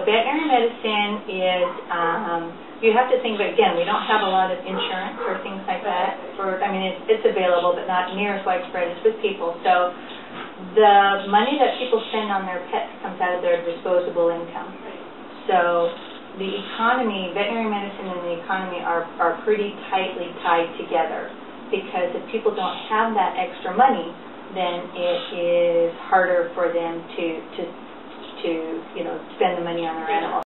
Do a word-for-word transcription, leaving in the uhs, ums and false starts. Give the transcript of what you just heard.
Veterinary medicine is, um, you have to think, but again, we don't have a lot of insurance or things like that. For, I mean, it's, it's available, but not near as widespread as with people. So the money that people spend on their pets comes out of their disposable income. So the economy, veterinary medicine and the economy are, are pretty tightly tied together, because if people don't have that extra money, then it is harder for them to, to, to you know, spend the money on their animals.